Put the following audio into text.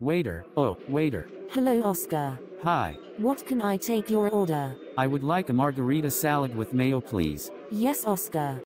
Waiter, oh, waiter. Hello, Oscar. Hi. What can I take your order? I would like a margarita salad with mayo, please. Yes, Oscar.